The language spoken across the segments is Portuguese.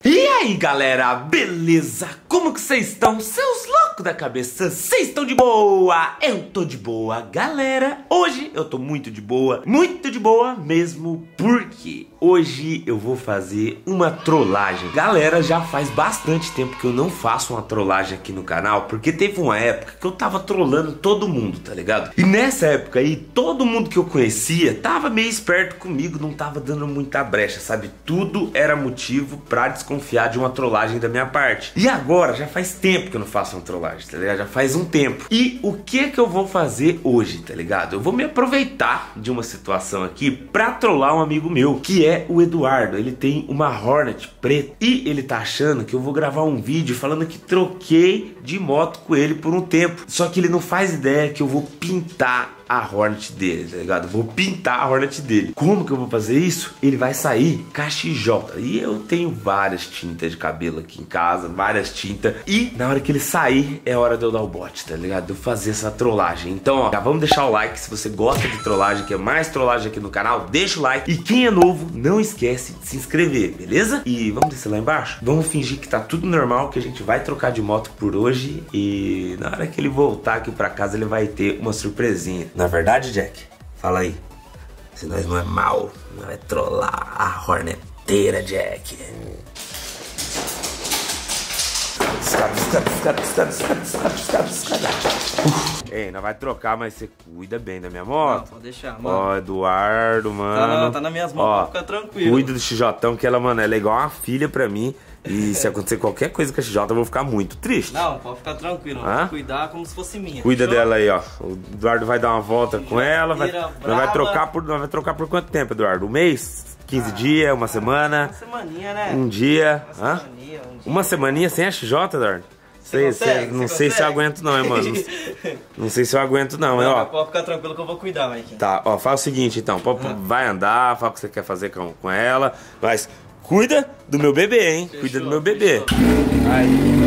E aí galera, beleza? Como que vocês estão? Seus loucos da cabeça, vocês estão de boa? Eu tô de boa, galera. Hoje eu tô muito de boa mesmo, porque hoje eu vou fazer uma trollagem. Galera, já faz bastante tempo que eu não faço uma trollagem aqui no canal, porque teve uma época que eu tava trollando todo mundo, tá ligado? E nessa época aí, todo mundo que eu conhecia tava meio esperto comigo, não tava dando muita brecha, sabe? Tudo era motivo pra desconfiar de uma trollagem da minha parte. E agora, já faz tempo que eu não faço uma trollagem, tá ligado? Já faz um tempo. E o que eu vou fazer hoje, tá ligado? Eu vou me aproveitar de uma situação aqui pra trollar um amigo meu, que é o Eduardo. Ele tem uma Hornet preta e ele tá achando que eu vou gravar um vídeo falando que troquei de moto com ele por um tempo. Só que ele não faz ideia que eu vou pintar a Hornet dele, tá ligado? Vou pintar a Hornet dele. Como que eu vou fazer isso? Ele vai sair KXJ. E eu tenho várias tintas de cabelo aqui em casa, várias tintas. E na hora que ele sair, é hora de eu dar o bote, tá ligado? De eu fazer essa trollagem. Então, ó, já vamos deixar o like se você gosta de trollagem, que é mais trollagem aqui no canal. Deixa o like. E quem é novo, não esquece de se inscrever, beleza? E vamos descer lá embaixo? Vamos fingir que tá tudo normal, que a gente vai trocar de moto por hoje. E na hora que ele voltar aqui pra casa, ele vai ter uma surpresinha. Na verdade, Jack, fala aí. Se nós não é mal, não é trollar a horneteira, Jack. Ei, nós vai trocar, mas você cuida bem da minha moto. Não, pode deixar, mano. Ó, Eduardo, mano. Tá nas minhas mãos, ó, fica tranquilo. Cuida do XJ, que ela, mano, ela é igual uma filha pra mim. E se acontecer qualquer coisa com a XJ, eu vou ficar muito triste. Não, pode ficar tranquilo. Vou cuidar como se fosse minha. Cuida dela aí, ó. O Eduardo vai dar uma volta com ela. Nós vai trocar por quanto tempo, Eduardo? Um mês? 15 dias? Uma semana? Uma semaninha, né? Um dia? Uma semaninha, um dia. Uma semaninha sem a XJ, Eduardo? Não sei se eu aguento não, hein, mano. Não sei se eu aguento não, mas ó. Pode ficar tranquilo que eu vou cuidar, Mike. Tá, ó, faz o seguinte então. Vai andar, fala o que você quer fazer com ela. Mas cuida do meu bebê, hein? Fechou, cuida do meu bebê. Aí.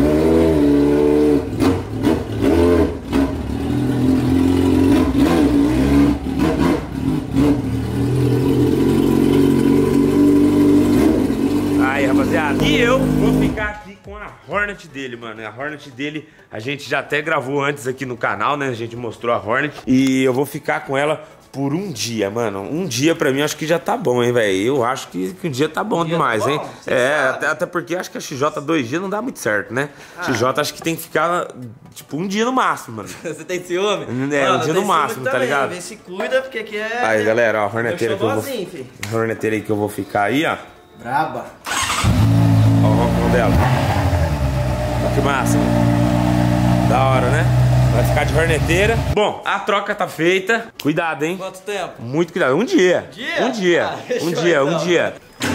Aí, rapaziada. E eu vou ficar aqui com a Hornet dele, mano. A Hornet dele, a gente já até gravou antes aqui no canal, né? A gente mostrou a Hornet. E eu vou ficar com ela por um dia, mano. Um dia pra mim acho que já tá bom, hein, velho. Eu acho que um dia tá bom demais, hein. Até porque acho que a XJ 2 dias não dá muito certo, né? XJ acho que tem que ficar, tipo, um dia no máximo, mano. Você tem ciúme? É, um dia no máximo, tá ligado? Vê se cuida, porque aqui é... Aí, galera, ó, a horneteira que eu vou... A horneteira aí que eu vou ficar aí, ó. Braba. Ó o roncão dela. Ó que massa. Da hora, né? Vai ficar de horneteira. Bom, a troca tá feita. Cuidado, hein? Quanto tempo? Muito cuidado. Um dia. Um dia. Um dia.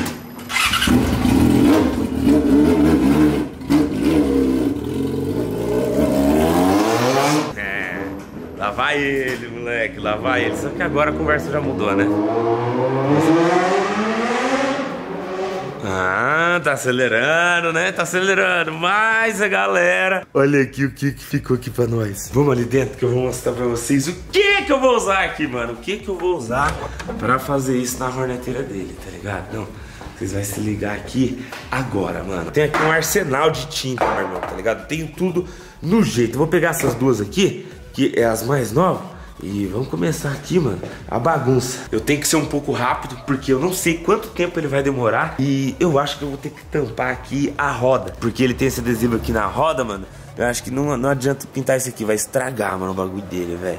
É. Lá vai ele, moleque. Lá vai ele. Só que agora a conversa já mudou, né? Ah, tá acelerando, né? Tá acelerando. Mas a galera... Olha aqui o que ficou aqui pra nós. Vamos ali dentro que eu vou mostrar pra vocês o que eu vou usar aqui, mano. O que eu vou usar pra fazer isso na horneteira dele, tá ligado? Não, vocês vão se ligar aqui agora, mano. Tem aqui um arsenal de tinta, meu irmão, tá ligado? Tenho tudo no jeito. Eu vou pegar essas duas aqui, que é as mais novas. E vamos começar aqui, mano, a bagunça. Eu tenho que ser um pouco rápido, porque eu não sei quanto tempo ele vai demorar. E eu acho que eu vou ter que tampar aqui a roda, porque ele tem esse adesivo aqui na roda, mano. Eu acho que não adianta pintar isso aqui, vai estragar, mano, o bagulho dele, velho.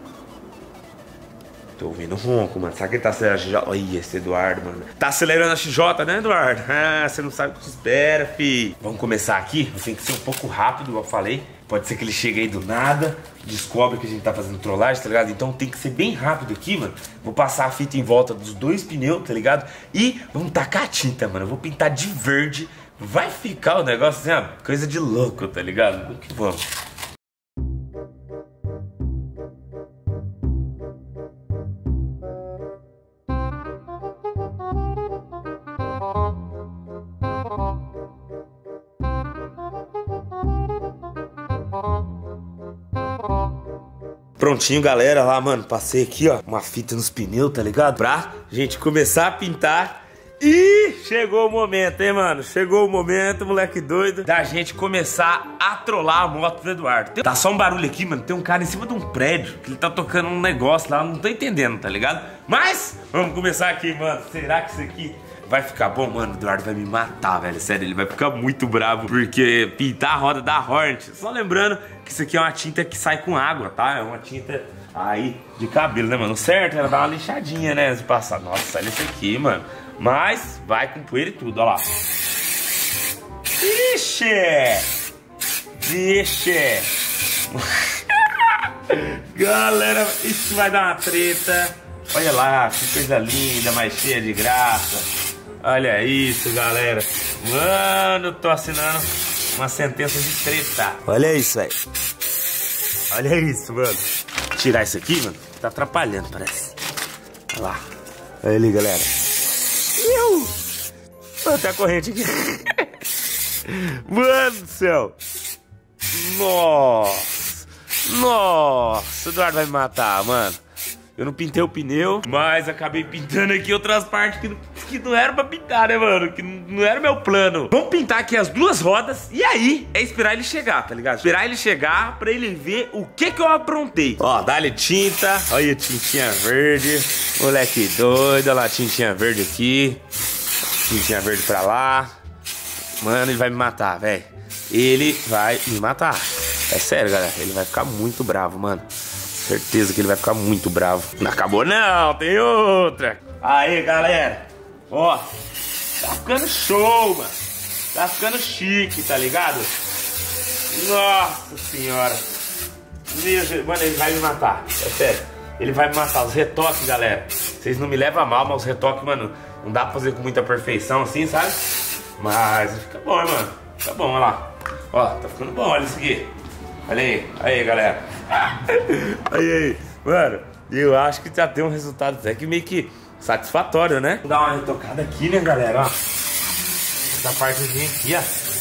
Tô ouvindo ronco, mano. Sabe que ele tá acelerando a XJ? Olha esse Eduardo, mano. Tá acelerando a XJ, né, Eduardo? Ah, você não sabe o que espera, fi. Vamos começar aqui. Tem que ser um pouco rápido, igual eu falei. Pode ser que ele chegue aí do nada, descobre que a gente tá fazendo trollagem, tá ligado? Então tem que ser bem rápido aqui, mano. Vou passar a fita em volta dos dois pneus, tá ligado? E vamos tacar a tinta, mano. Eu vou pintar de verde. Vai ficar o negócio assim, ó, coisa de louco, tá ligado? Vamos que vamos. Prontinho, galera, lá, mano, passei aqui, ó, uma fita nos pneus, tá ligado? Pra gente começar a pintar E chegou o momento, hein, mano? Chegou o momento, moleque doido, da gente começar a trollar a moto do Eduardo. Tá só um barulho aqui, mano. Tem um cara em cima de um prédio que ele tá tocando um negócio lá, não tô entendendo, tá ligado? Mas, vamos começar aqui, mano. Será que isso aqui vai ficar bom? Mano, o Eduardo vai me matar, velho. Sério, ele vai ficar muito bravo porque pintar a roda da Hornet. Só lembrando que isso aqui é uma tinta que sai com água, tá? É uma tinta aí de cabelo, né, mano? Certo, ela dá uma lixadinha, né, de passar. Nossa, olha isso aqui, mano. Mas vai com poeira e tudo, ó lá. Ixi! Ixi! Galera, isso vai dar uma treta. Olha lá, que coisa linda, mais cheia de graça. Olha isso, galera. Mano, tô assinando uma sentença de treta. Olha isso, velho. Olha isso, mano. Tirar isso aqui, mano, tá atrapalhando, parece. Olha lá. Olha ali, galera. Tem a corrente aqui. Mano do céu. Nossa. Nossa. O Eduardo vai me matar, mano. Eu não pintei o pneu, mas acabei pintando aqui outras partes que não era pra pintar, né, mano? Que não era o meu plano. Vamos pintar aqui as duas rodas e aí é esperar ele chegar, tá ligado? Esperar ele chegar pra ele ver o que eu aprontei. Ó, dá-lhe tinta. Olha a tintinha verde. Moleque doido. Olha lá a tintinha verde aqui. Tintinha verde pra lá. Mano, ele vai me matar, velho. Ele vai me matar. É sério, galera. Ele vai ficar muito bravo, mano. Certeza que ele vai ficar muito bravo. Não acabou não, tem outra. Aí, galera. Ó, tá ficando show, mano. Tá ficando chique, tá ligado? Nossa senhora. Mano, ele vai me matar. É sério. Ele vai me matar. Os retoques, galera. Vocês não me levam a mal, mas os retoques, mano, não dá pra fazer com muita perfeição assim, sabe? Mas fica bom, hein, mano. Fica bom, olha lá. Ó, tá ficando bom, olha isso aqui. Olha aí, aí, galera. Aí, mano, eu acho que já tem um resultado até que meio que satisfatório, né? Vou dar uma retocada aqui, né, galera, ó. Essa partezinha aqui,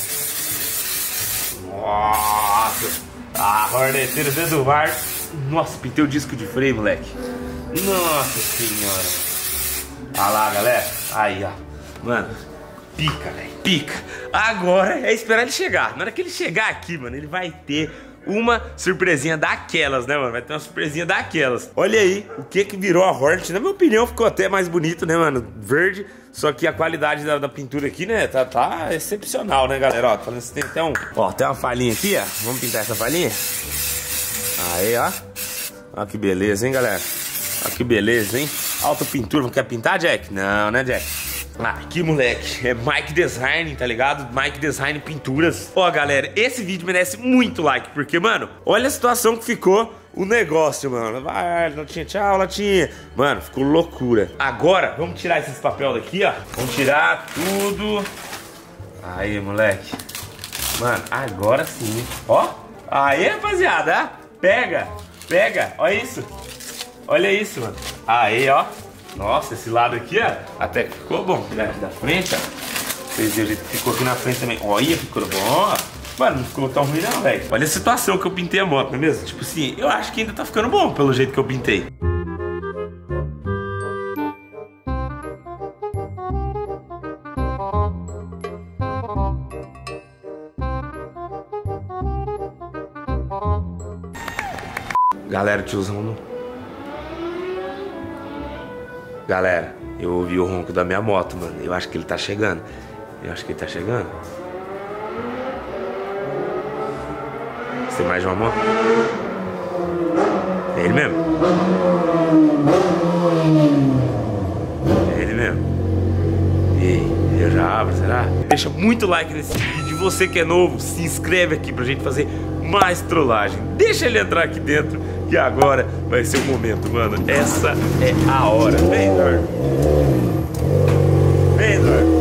ó. Nossa, a Horneteira do Eduardo. Nossa, pintei o disco de freio, moleque. Nossa senhora. Olha lá, galera. Aí, ó. Mano, pica, velho, pica. Agora é esperar ele chegar. Na hora que ele chegar aqui, mano, ele vai ter uma surpresinha daquelas, né, mano? Vai ter uma surpresinha daquelas. Olha aí o que virou a Hornet. Na minha opinião, ficou até mais bonito, né, mano? Verde. Só que a qualidade da pintura aqui, né, tá excepcional, né, galera? Ó, falando assim, tem até um... Ó, tem uma falhinha aqui, ó. Vamos pintar essa falhinha? Aí, ó. Ó que beleza, hein, galera? Ó que beleza, hein? Alta pintura. Quer pintar, Jack? Não, né, Jack? Ah, que moleque, é Mike Design, tá ligado? Mike Design Pinturas. Ó, galera, esse vídeo merece muito like, porque, mano, olha a situação que ficou o negócio, mano. Vai, latinha, tchau, latinha. Mano, ficou loucura. Agora, vamos tirar esses papel daqui, ó. Vamos tirar tudo. Aí, moleque. Mano, agora sim. Ó, aí, rapaziada, pega, pega, olha isso. Olha isso, mano. Aí, ó. Nossa, esse lado aqui, ó, até que ficou bom. Da frente, ó. Vocês viram o jeito que ficou aqui na frente também. Olha, ficou bom, ó. Mano, não ficou tão ruim não, velho. Olha a situação que eu pintei a moto, não é mesmo? Tipo assim, eu acho que ainda tá ficando bom pelo jeito que eu pintei. Galera, tiozão não... Galera, eu ouvi o ronco da minha moto, mano. Eu acho que ele tá chegando. Eu acho que ele tá chegando. Você mais de uma moto? É ele mesmo? É ele mesmo? E eu já abro, será? Deixa muito like nesse vídeo. Você que é novo, se inscreve aqui pra gente fazer mais trollagem. Deixa ele entrar aqui dentro, que agora vai ser o momento, mano. Essa é a hora. Vem, Eduardo. Vem, Eduardo.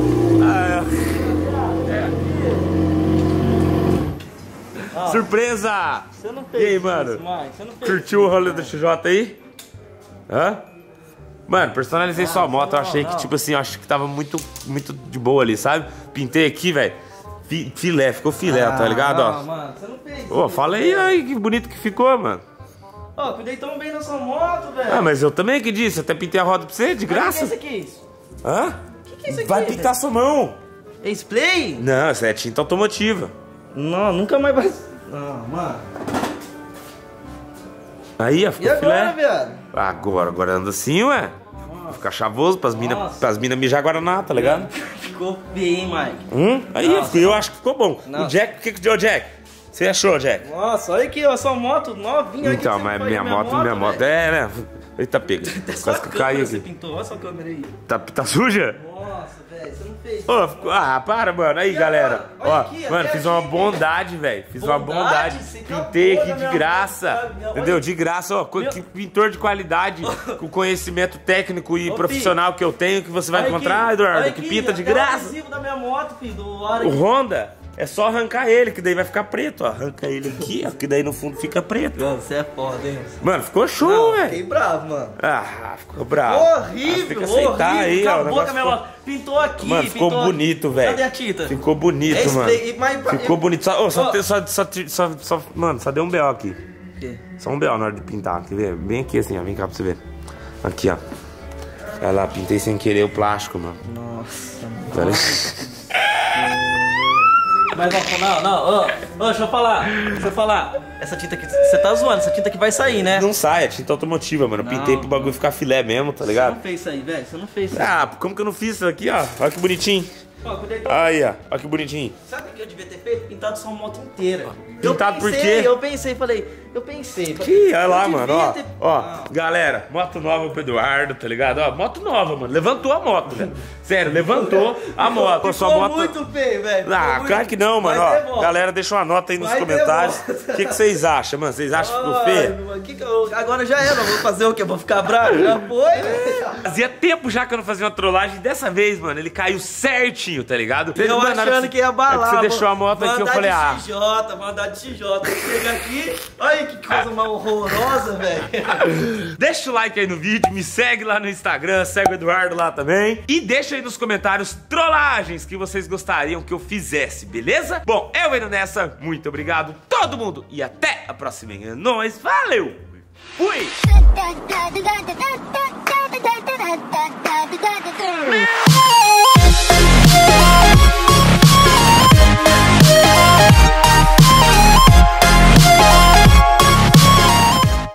Surpresa! Você não fez e aí, mano? isso, Mike? Você não fez curtiu isso, o rolê do XJ aí? Hã? Mano, personalizei sua moto. Eu achei que, tipo assim, eu acho que tava muito de boa ali, sabe? Pintei aqui, velho. Filé, ficou filé, tá ligado? Não, ó. mano, você não fez Ô, isso, fala aí, que bonito que ficou, mano. Ó, cuidei tão bem da sua moto, velho. Ah, mas eu também que disse, até pintei a roda pra você, de graça. O que é isso aqui? Hã? O que é isso aqui? Vai pintar sua mão. É spray? Não, essa é tinta automotiva. Não, nunca mais vai... Não, mano. Aí, ó, E ficou agora, filé. viado? Agora anda assim, ué. Ficar chavoso pras mina mijar Guaraná, tá ligado? Ficou bem, hein, Mike? Aí, Nossa. eu acho que ficou bom. Nossa. O Jack, o que deu, Jack? Você achou, Jack? Nossa, olha aqui, ó, sua moto novinha. Olha Então, que você mas faz minha de moto, velho. é, né? Eita, pega. Só Quase a que eu câmera caí você aqui. pintou, olha sua câmera aí. Tá suja? Nossa, velho, você não fez. Ô, para, mano. Aí, E galera. agora? Olha Ó, aqui, mano, até fiz uma aqui. bondade, velho. Fiz uma Bondade? bondade. Você Pintei acabou aqui da de minha graça. moto, sabe? Entendeu? Olha. De graça, ó. Que pintor de qualidade, com conhecimento técnico e Ô, profissional que eu tenho, que você vai Olha encontrar, aqui, Eduardo, olha que aqui, pinta de até o graça. adesivo da minha moto, filho, do hora O aqui. Honda é só arrancar ele, que daí vai ficar preto, ó. Arranca ele aqui, ó, que daí no fundo fica preto. Mano, você é foda, hein? Mano, ficou show, Não, velho. fiquei bravo, mano. Ah, ficou bravo. Horrível, Tem que aceitar horrível. aí, ó. o Acabou com a negócio minha ficou- moto. Pintou aqui, Mano, ficou pintou bonito, aqui. velho. Cadê a tinta? Ficou bonito, É mano. spray, mas- Ficou bonito. Só, Ó. mano, só deu um B.O. aqui. O quê? Só um B.O. na hora de pintar. Quer ver? Bem aqui assim, ó. Vem cá pra você ver. Aqui, ó. Olha lá, pintei sem querer o plástico, mano. Nossa, mano. Pera aí. Mas ó, deixa eu falar. Essa tinta aqui, você tá zoando, essa tinta aqui vai sair, né? Não sai, é tinta automotiva, mano. Eu pintei pro bagulho ficar filé mesmo, tá Você ligado? não fez isso aí, velho, você não fez isso aí. Ah, como que eu não fiz isso aqui, ó? Olha que bonitinho. Ó, cuidado. Aí, ó. Olha que bonitinho. Sabe o que eu devia ter feito? Pintado sua moto inteira. Pintado por quê? Eu pensei. Ih, olha lá, eu mano, devia ó. ter- Ó, Não. galera, moto nova pro Eduardo, tá ligado? Ó, moto nova, mano. Levantou a moto, velho. Sério, levantou a moto. Pô, sua Ficou moto. muito feio, velho. Ah, Ficou muito- claro que não, mano. Vai ter Ó, volta. galera, deixa uma nota aí nos Vai ter comentários. volta. O que vocês acham, mano? Vocês acham que ficou Ai, feio? mano, agora já era, eu vou fazer o quê? Eu vou ficar bravo? Já foi, velho. Fazia tempo já que eu não fazia uma trollagem. Dessa vez, mano, ele caiu certinho, tá ligado? Eu Mano, na hora achando que ia abalar. na hora que você deixou a moto aqui, eu falei, ah. Mandar de XJ. Chega aqui, olha que coisa mais horrorosa, velho. Deixa o like aí no vídeo, me segue lá no Instagram, segue o Eduardo lá também. E deixa aí nos comentários trollagens que vocês gostariam que eu fizesse, beleza? Bom, eu indo nessa, muito obrigado todo mundo e até a próxima. É nóis, valeu! Fui! da da da da da da da da da da da da da da